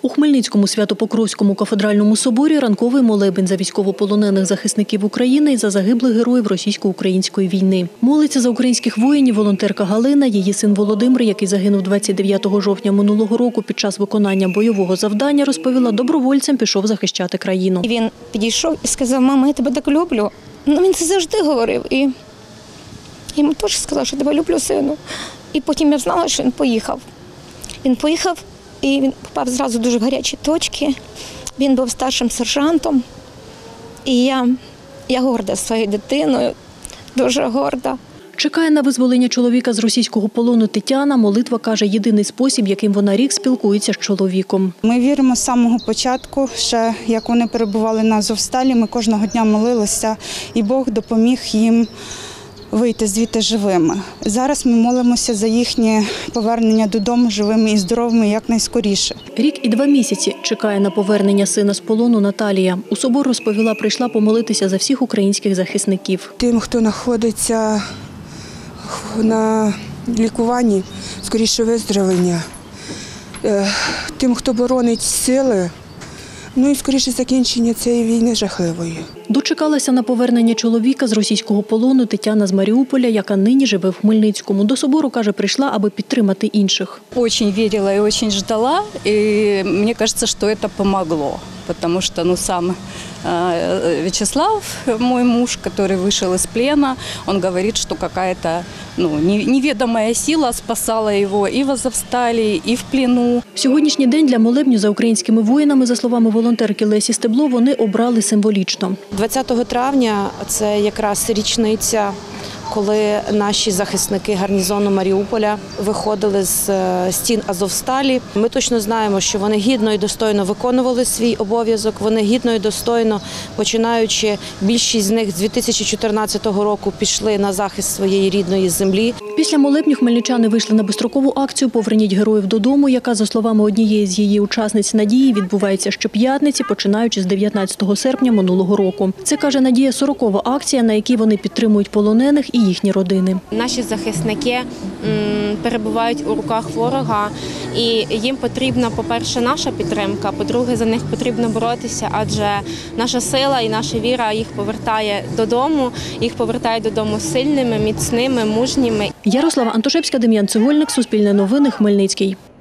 У Хмельницькому Свято-Покровському кафедральному соборі ранковий молебень за військовополонених захисників України і за загиблих героїв російсько-української війни. Молиться за українських воїнів волонтерка Галина, її син Володимир, який загинув 29 жовтня минулого року під час виконання бойового завдання, розповіла, добровольцем пішов захищати країну. Він підійшов і сказав: "Мама, я тебе так люблю". Він це завжди говорив. І йому теж сказав, що тебе люблю, сину. І потім я знала, що він поїхав. Він поїхав, і він попав зразу дуже в гарячі точки. Він був старшим сержантом. І я горда своєю дитиною, дуже горда. Чекає на визволення чоловіка з російського полону Тетяна. Молитва, каже, єдиний спосіб, яким вона рік спілкується з чоловіком. Ми віримо з самого початку, ще як вони перебували на Азовсталі, ми кожного дня молилися, і Бог допоміг їм вийти звідти живими. Зараз ми молимося за їхнє повернення додому живими і здоровими якнайскоріше. Рік і 2 місяці чекає на повернення сина з полону Наталія. У собор, розповіла, прийшла помолитися за всіх українських захисників. Тим, хто знаходиться на лікуванні, скоріше виздоровлення. Тим, хто боронить сили, і скоріше закінчення цієї війни жахливої. Дочекалася на повернення чоловіка з російського полону Тетяна з Маріуполя, яка нині живе в Хмельницькому. До собору, каже, прийшла, аби підтримати інших. Дуже вірила і дуже чекала, і мені здається, що це допомогло. Потому что сам Вячеслав, мой муж, который вышел из плена, он говорит, что какая-то неведомая сила спасала его и в Азовсталі, і в плену. Сьогоднішній день для молебню за українськими воїнами, за словами волонтерки Лесі Стебло, вони обрали символічно. 20 травня – це якраз річниця, коли наші захисники гарнізону Маріуполя виходили з стін Азовсталі. Ми точно знаємо, що вони гідно і достойно виконували свій обов'язок, вони гідно і достойно, починаючи, більшість з них з 2014 року пішли на захист своєї рідної землі. Після молебню хмельничани вийшли на безстрокову акцію «Поверніть героїв додому», яка, за словами однієї з її учасниць Надії, відбувається щоп'ятниці, починаючи з 19 серпня минулого року. Це, каже Надія, 40-ва акція, на якій вони підтримують полонених і їхні родини. Наші захисники перебувають у руках ворога, і їм потрібна, по-перше, наша підтримка, по-друге, за них потрібно боротися, адже наша сила і наша віра їх повертає додому сильними, міцними, мужніми. Ярослава Антошевська, Дем'ян Цегольник, Суспільне новини, Хмельницький.